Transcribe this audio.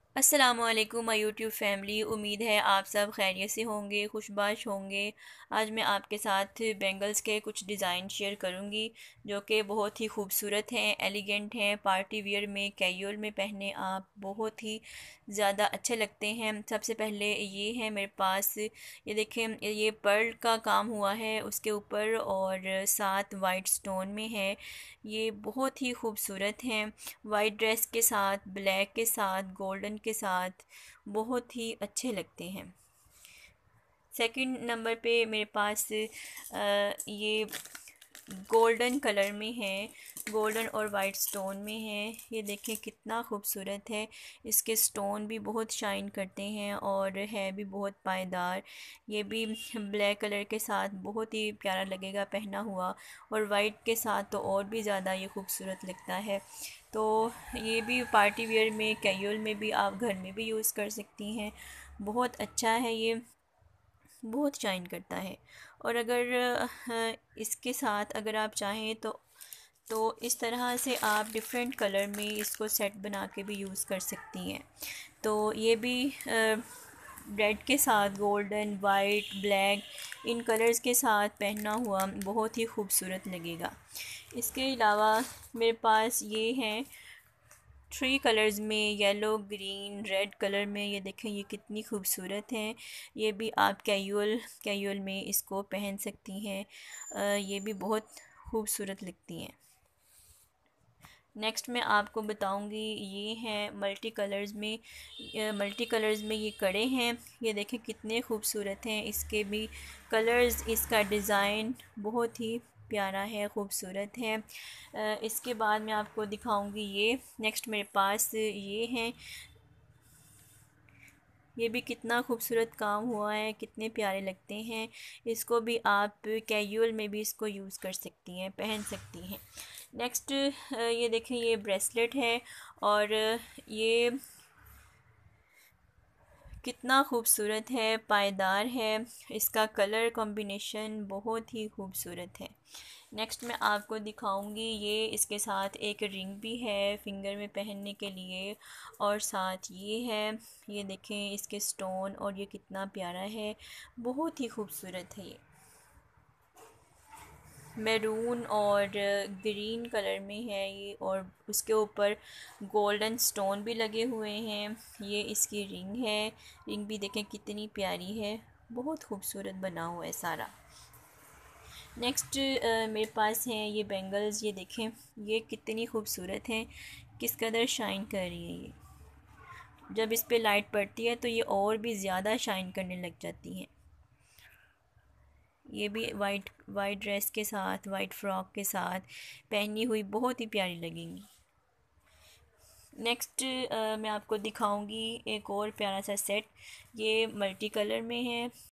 अस्सलामुअलैकुम my YouTube family. उम्मीद है आप सब खैरियत से होंगे, खुशबाश होंगे। आज मैं आपके साथ बैंगल्स के कुछ डिज़ाइन शेयर करूंगी जो कि बहुत ही खूबसूरत हैं, एलिगेंट हैं। पार्टी वियर में, कैजुअल में पहने आप बहुत ही ज़्यादा अच्छे लगते हैं। सबसे पहले ये है मेरे पास, ये देखें, ये पर्ल का काम हुआ है उसके ऊपर और साथ वाइट स्टोन में है। ये बहुत ही खूबसूरत हैं। वाइट ड्रेस के साथ, ब्लैक के साथ, गोल्डन के साथ बहुत ही अच्छे लगते हैं। सेकंड नंबर पे मेरे पास ये गोल्डन कलर में है, गोल्डन और वाइट स्टोन में है। ये देखें कितना खूबसूरत है। इसके स्टोन भी बहुत शाइन करते हैं और है भी बहुत पायदार। ये भी ब्लैक कलर के साथ बहुत ही प्यारा लगेगा पहना हुआ, और वाइट के साथ तो और भी ज़्यादा ये खूबसूरत लगता है। तो ये भी पार्टी वेयर में, कैजुअल में भी, आप घर में भी यूज़ कर सकती हैं। बहुत अच्छा है ये, बहुत शाइन करता है। और अगर इसके साथ अगर आप चाहें तो इस तरह से आप डिफरेंट कलर में इसको सेट बना के भी यूज़ कर सकती हैं। तो ये भी रेड के साथ, गोल्डन, वाइट, ब्लैक, इन कलर्स के साथ पहना हुआ बहुत ही खूबसूरत लगेगा। इसके अलावा मेरे पास ये हैं थ्री कलर्स में, येलो, ग्रीन, रेड कलर में। ये देखें ये कितनी खूबसूरत हैं। ये भी आप कैजुअल कैजुअल में इसको पहन सकती हैं। ये भी बहुत खूबसूरत लगती हैं। नेक्स्ट मैं आपको बताऊंगी, ये हैं मल्टी कलर्स में। मल्टी कलर्स में ये कड़े हैं। ये देखें कितने खूबसूरत हैं। इसके भी कलर्स, इसका डिज़ाइन बहुत ही प्यारा है, खूबसूरत है। इसके बाद मैं आपको दिखाऊंगी ये। नेक्स्ट मेरे पास ये हैं। ये भी कितना खूबसूरत काम हुआ है, कितने प्यारे लगते हैं। इसको भी आप कैजुअल में भी इसको यूज़ कर सकती हैं, पहन सकती हैं। नेक्स्ट ये देखें, ये ब्रेसलेट है और ये कितना खूबसूरत है, पायदार है। इसका कलर कॉम्बिनेशन बहुत ही खूबसूरत है। नेक्स्ट मैं आपको दिखाऊंगी ये, इसके साथ एक रिंग भी है फिंगर में पहनने के लिए, और साथ ये है। ये देखें इसके स्टोन, और ये कितना प्यारा है, बहुत ही खूबसूरत है। ये मैरून और ग्रीन कलर में है ये, और उसके ऊपर गोल्डन स्टोन भी लगे हुए हैं। ये इसकी रिंग है। रिंग भी देखें कितनी प्यारी है, बहुत खूबसूरत बना हुआ है सारा। नेक्स्ट मेरे पास हैं ये बैंगल्स। ये देखें ये कितनी खूबसूरत हैं, किस कदर शाइन कर रही है ये। जब इस पे लाइट पड़ती है तो ये और भी ज़्यादा शाइन करने लग जाती हैं। ये भी वाइट वाइट ड्रेस के साथ, वाइट फ्रॉक के साथ पहनी हुई बहुत ही प्यारी लगेंगी। नेक्स्ट मैं आपको दिखाऊंगी एक और प्यारा सा सेट। ये मल्टी कलर में है।